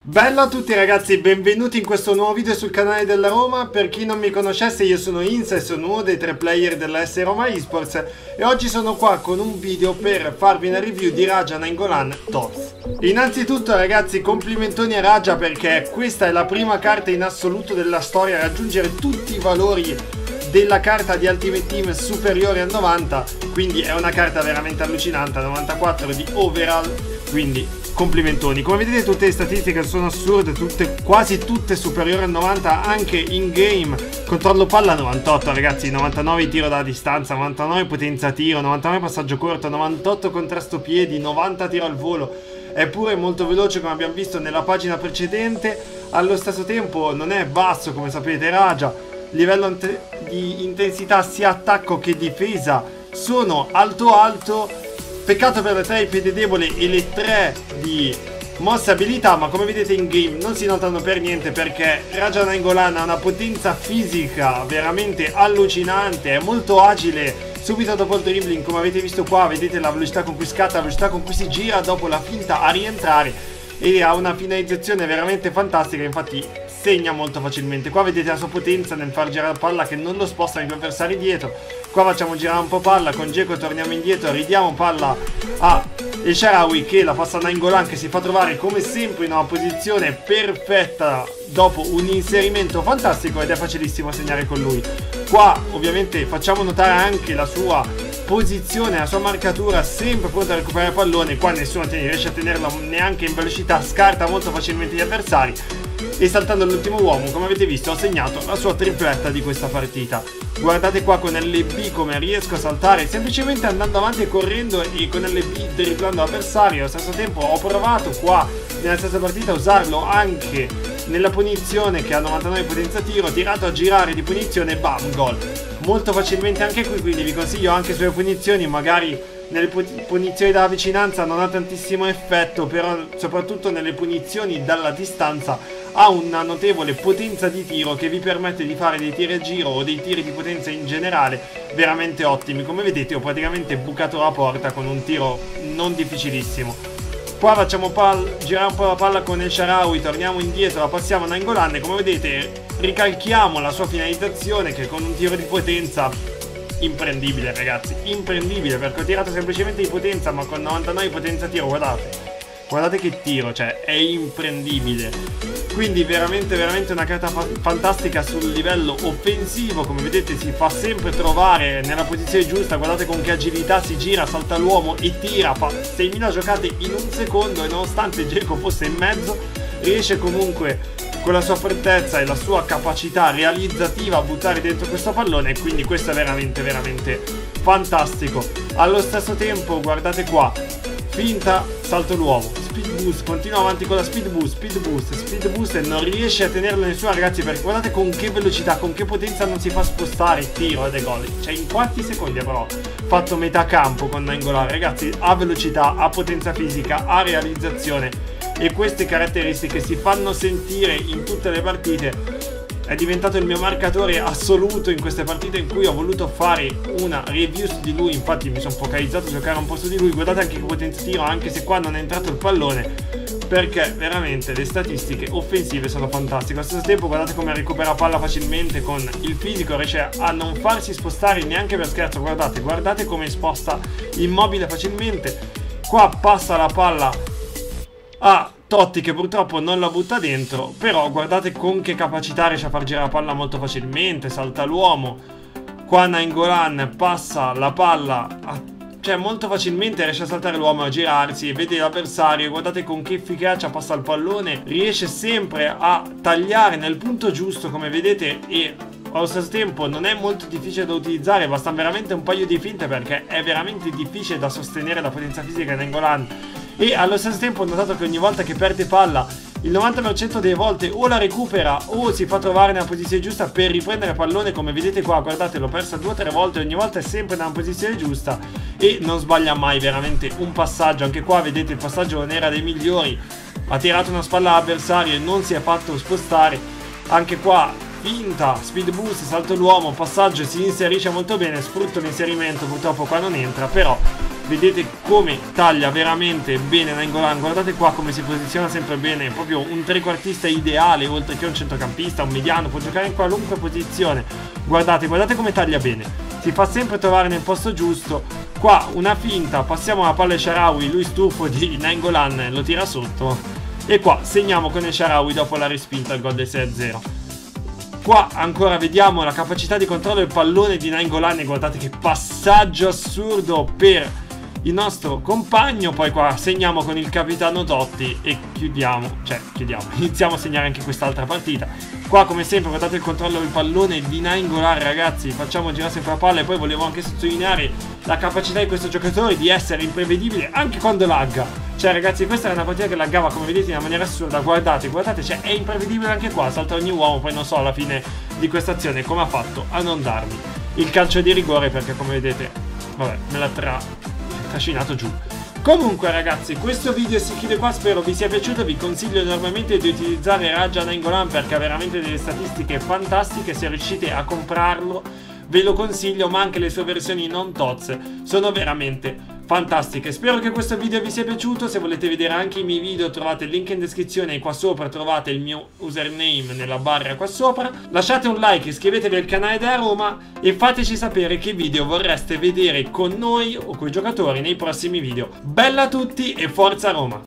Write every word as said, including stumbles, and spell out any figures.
Bello a tutti ragazzi, benvenuti in questo nuovo video sul canale della Roma. Per chi non mi conoscesse, io sono Insa e sono uno dei tre player della S Roma Esports e oggi sono qua con un video per farvi una review di Raja Nainggolan Toth. Innanzitutto ragazzi, complimentoni a Raja perché questa è la prima carta in assoluto della storia a raggiungere tutti i valori della carta di Ultimate Team superiore a novanta, quindi è una carta veramente allucinante, novantaquattro di overall, quindi complimentoni. Come vedete tutte le statistiche sono assurde, tutte, quasi tutte superiori a novanta anche in game. Controllo palla novantotto ragazzi, novantanove tiro da distanza, novantanove potenza tiro, novantanove passaggio corto, novantotto contrasto piedi, novanta tiro al volo. È pure molto veloce come abbiamo visto nella pagina precedente. Allo stesso tempo non è basso come sapete Raja. Livello di intensità sia attacco che difesa sono alto alto. Peccato per le tre di piede debole e le tre di mossa abilità, ma come vedete in game non si notano per niente perché Raja Nainggolan ha una potenza fisica veramente allucinante, è molto agile subito dopo il dribbling, come avete visto qua, vedete la velocità con cui scatta, la velocità con cui si gira dopo la finta a rientrare e ha una finalizzazione veramente fantastica, infatti segna molto facilmente. Qua vedete la sua potenza nel far girare la palla che non lo spostano gli avversari dietro. Qua facciamo girare un po' palla, con Dzeko torniamo indietro, ridiamo palla a El Shaarawy che la passa a Nainggolan che si fa trovare come sempre in una posizione perfetta dopo un inserimento fantastico ed è facilissimo segnare con lui. Qua ovviamente facciamo notare anche la sua posizione, la sua marcatura sempre pronta a recuperare il pallone. Qua nessuno riesce a tenerla neanche in velocità, scarta molto facilmente gli avversari e saltando l'ultimo uomo, come avete visto, ho segnato la sua tripletta di questa partita. Guardate qua con L B come riesco a saltare semplicemente andando avanti e correndo e con L B dribblando l'avversario. Allo stesso tempo ho provato qua nella stessa partita a usarlo anche nella punizione che ha novantanove potenza tiro, tirato a girare di punizione, bam, gol. Molto facilmente anche qui, quindi vi consiglio anche sulle punizioni, magari nelle punizioni dalla vicinanza non ha tantissimo effetto, però soprattutto nelle punizioni dalla distanza ha una notevole potenza di tiro che vi permette di fare dei tiri a giro o dei tiri di potenza in generale veramente ottimi. Come vedete ho praticamente bucato la porta con un tiro non difficilissimo. Qua facciamo girare un po' la palla con El Shaarawy, torniamo indietro, la passiamo a Nainggolan e come vedete ricalchiamo la sua finalizzazione che con un tiro di potenza imprendibile ragazzi, imprendibile perché ho tirato semplicemente di potenza ma con novantanove di potenza tiro, guardate. Guardate che tiro, cioè è imprendibile. Quindi veramente veramente una carta fa fantastica sul livello offensivo. Come vedete si fa sempre trovare nella posizione giusta. Guardate con che agilità si gira, salta l'uomo e tira. Fa seimila giocate in un secondo e nonostante Dzeko fosse in mezzo riesce comunque con la sua freddezza e la sua capacità realizzativa a buttare dentro questo pallone. E quindi questo è veramente veramente fantastico. Allo stesso tempo guardate qua, finta, salto l'uomo, speed boost, continua avanti con la speed boost, speed boost, speed boost e non riesce a tenerlo nessuno ragazzi perché guardate con che velocità, con che potenza non si fa spostare, tiro ed è gol. Cioè in quanti secondi avrò fatto metà campo con Nainggolan ragazzi, ha velocità, ha potenza fisica, ha realizzazione e queste caratteristiche si fanno sentire in tutte le partite. È diventato il mio marcatore assoluto in queste partite in cui ho voluto fare una review su di lui, infatti mi sono focalizzato a giocare un po' su di lui. Guardate anche che potenza tiro, anche se qua non è entrato il pallone, perché veramente le statistiche offensive sono fantastiche. Allo stesso tempo guardate come recupera palla facilmente con il fisico, riesce a non farsi spostare neanche per scherzo. Guardate, guardate come sposta immobile facilmente. Qua passa la palla a Totti che purtroppo non la butta dentro, però guardate con che capacità riesce a far girare la palla molto facilmente, salta l'uomo. Qua Nainggolan passa la palla a, cioè molto facilmente riesce a saltare l'uomo, a girarsi e vede l'avversario. Guardate con che efficacia passa il pallone, riesce sempre a tagliare nel punto giusto come vedete e allo stesso tempo non è molto difficile da utilizzare, bastano veramente un paio di finte perché è veramente difficile da sostenere la potenza fisica di Nainggolan. E allo stesso tempo ho notato che ogni volta che perde palla il novanta per cento delle volte o la recupera o si fa trovare nella posizione giusta per riprendere pallone. Come vedete qua, guardate, l'ho persa due o tre volte, ogni volta è sempre nella posizione giusta e non sbaglia mai veramente un passaggio. Anche qua vedete il passaggio non era dei migliori, ha tirato una spalla all'avversario e non si è fatto spostare. Anche qua finta, speed boost, salto l'uomo, passaggio, si inserisce molto bene, sfrutto l'inserimento, purtroppo qua non entra, però Vedete come taglia veramente bene Nainggolan. Guardate qua come si posiziona sempre bene. È proprio un trequartista ideale, oltre che un centrocampista, un mediano. Può giocare in qualunque posizione. Guardate, guardate come taglia bene. Si fa sempre trovare nel posto giusto. Qua una finta, passiamo la palla a Shaarawy. Lui stufo di Nainggolan lo tira sotto. E qua segniamo con El Shaarawy dopo la respinta il gol del sei a zero. Qua ancora vediamo la capacità di controllo del pallone di Nainggolan. E guardate che passaggio assurdo per il nostro compagno. Poi qua segniamo con il capitano Totti e chiudiamo, cioè chiudiamo, iniziamo a segnare anche quest'altra partita. Qua come sempre guardate il controllo del pallone di Nainggolan, ragazzi. Facciamo girare sempre la palla. E poi volevo anche sottolineare la capacità di questo giocatore di essere imprevedibile anche quando lagga. Cioè ragazzi, questa era una partita che laggava, come vedete, in una maniera assurda. Guardate, guardate, cioè è imprevedibile anche qua. Salta ogni uomo, poi non so alla fine di questa azione come ha fatto a non darmi il calcio di rigore, perché come vedete, vabbè, me l'ha tra... trascinato giù. Comunque ragazzi, questo video si chiude qua, spero vi sia piaciuto. Vi consiglio enormemente di utilizzare Raja Nainggolan perché ha veramente delle statistiche fantastiche. Se riuscite a comprarlo ve lo consiglio, ma anche le sue versioni non T O Z sono veramente fantastiche. Spero che questo video vi sia piaciuto. Se volete vedere anche i miei video trovate il link in descrizione e qua sopra trovate il mio username nella barra qua sopra. Lasciate un like, iscrivetevi al canale della Roma e fateci sapere che video vorreste vedere con noi o con i giocatori nei prossimi video. Bella a tutti e forza Roma!